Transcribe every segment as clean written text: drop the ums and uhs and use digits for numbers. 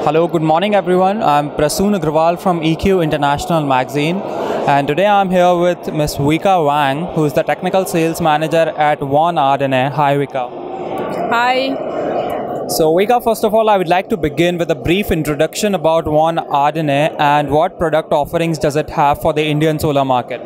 Hello, good morning everyone. I'm Prasoon Agrawal from EQ International Magazine, and today I'm here with Ms. Vika Wang, who is the Technical Sales Manager at Ardenne. Hi Vika. Hi. So Vika, first of all, I would like to begin with a brief introduction about Ardenne and what product offerings does it have for the Indian solar market.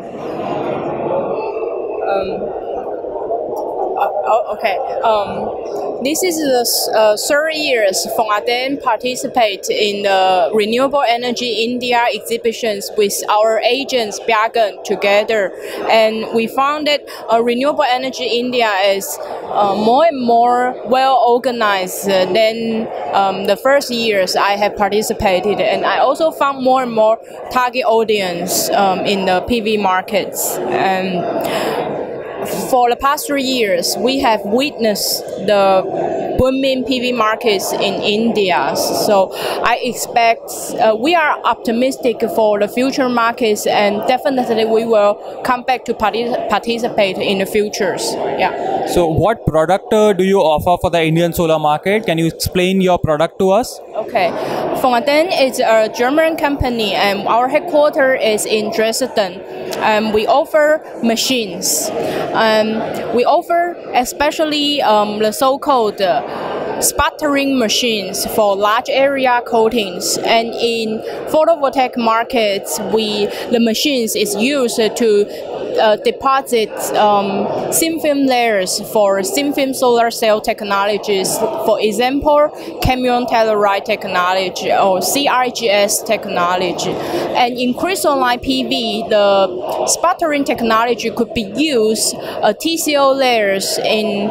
Okay. This is the third year Ardenne participate in the Renewable Energy India exhibitions with our agents Vika together, and we found that Renewable Energy India is more and more well organized than the first years I have participated, and I also found more and more target audience in the PV markets. And for the past 3 years, we have witnessed the booming PV markets in India. So I expect we are optimistic for the future markets, and definitely we will come back to participate in the futures. Yeah. So what product do you offer for the Indian solar market? Can you explain your product to us? Okay. Ardenne is a German company, and our headquarters is in Dresden. We offer machines. We offer especially the so-called sputtering machines for large area coatings, and in photovoltaic markets, the machines is used to deposit thin film layers for thin film solar cell technologies. For example, cadmium telluride technology or CIGS technology. And in crystalline PV, the sputtering technology could be used TCO layers in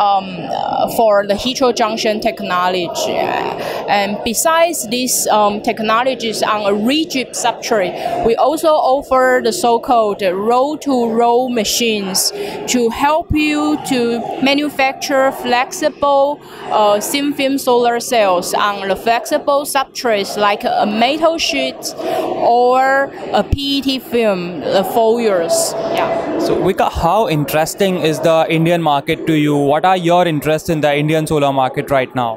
for the heterojunction technology. And besides these technologies on a rigid substrate, we also offer the so-called roll-to-roll machines to help you to manufacture flexible thin film solar cells on the flexible substrates like a metal sheet or a PET film, the foils. Yeah. So Vika, how interesting is the Indian market to you? What are your interests in the Indian solar market right now?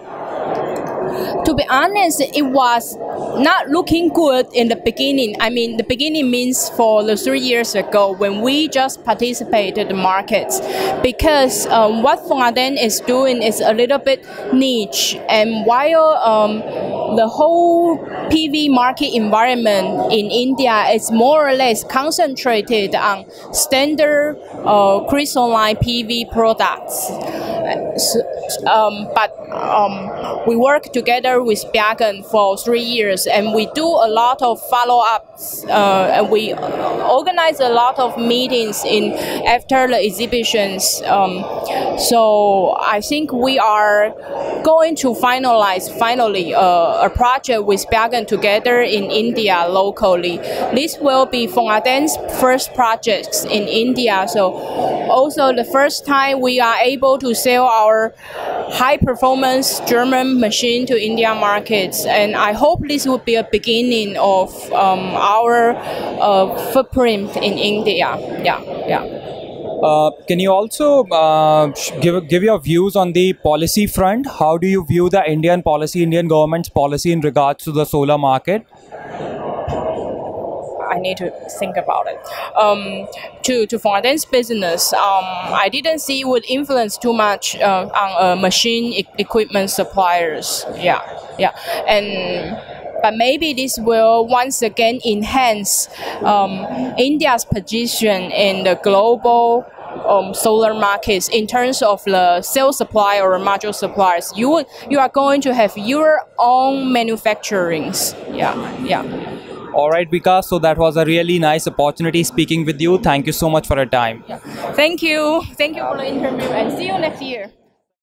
To be honest, it was not looking good in the beginning. I mean, the beginning means for the 3 years ago when we just participated in the markets, because what Ardenne is doing is a little bit niche, and while the whole PV market environment in India is more or less concentrated on standard crystalline PV products. But we work together with Vika for 3 years, and we do a lot of follow-ups, and we organize a lot of meetings after the exhibitions. So I think we are going to finalize a project with Vika together in India locally. This will be Ardenne's first projects in India. So also the first time we are able to sell our high-performance German machine to India markets, and I hope this will be a beginning of our footprint in India. Yeah. Can you also give your views on the policy front? How do you view the Indian government's policy in regards to the solar market? I need to think about it. To Ardenne's business, I didn't see it would influence too much on machine equipment suppliers. Yeah. But maybe this will once again enhance India's position in the global solar markets in terms of the cell supply or module suppliers. You are going to have your own manufacturings. Yeah. All right, Vika. So that was a really nice opportunity speaking with you. Thank you so much for your time. Yeah. Thank you for the interview, and see you next year.